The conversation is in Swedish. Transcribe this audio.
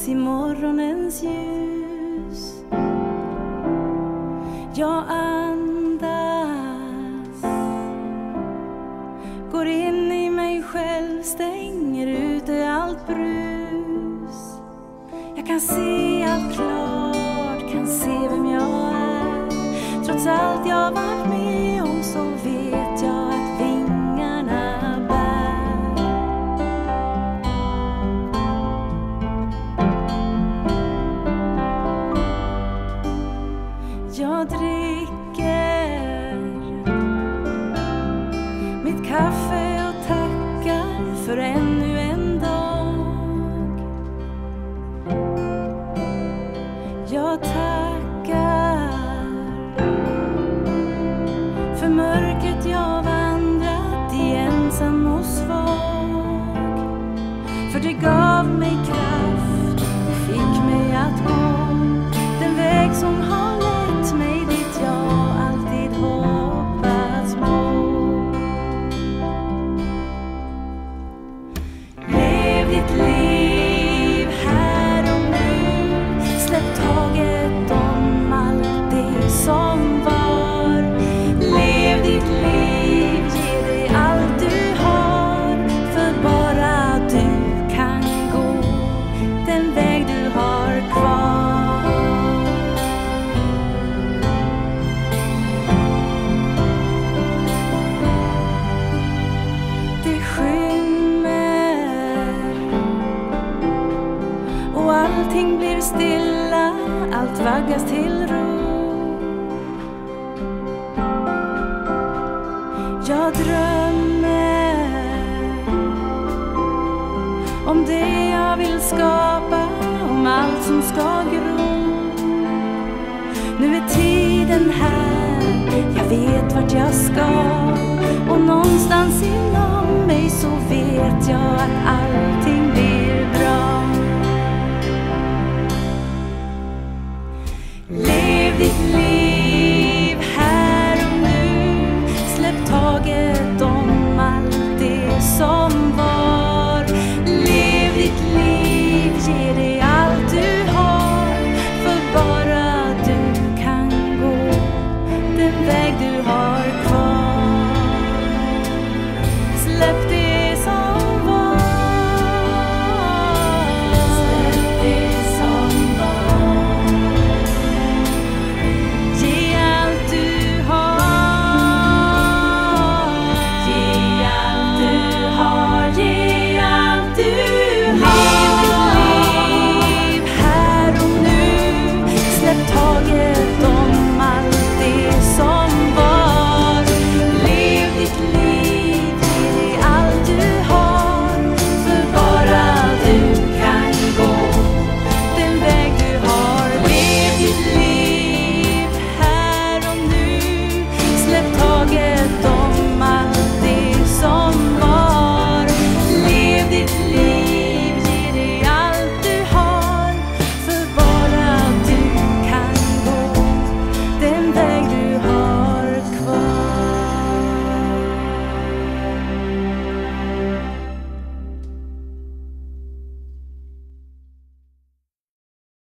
finns i morgonens ljus. Jag andas, går in i mig själv, stänger ute allt brus. Jag kan se allt klart, kan se vem jag är. Trots allt jag varit med om så vet jag att vingarna bär. Jag dricker mitt kaffe och tackar för ännu en dag. Jag tackar för mörkret jag vandrat i, ensam och svag. För det gav mig kraft och fick mig att gå den väg som har lett mig dit jag alltid hoppats på. Lev ditt liv här och nu, släpp taget om allt det som var. Lev ditt liv, ge dig allt du har, för bara du kan gå den väg du har kvar. Det skymmer och allting blir stilla, allt vaggas till ro. Jag drömmer om det jag vill skapa, om allt som ska gro. Nu är tiden här, jag vet vart jag ska, och någonstans inom mig så vet jag att allting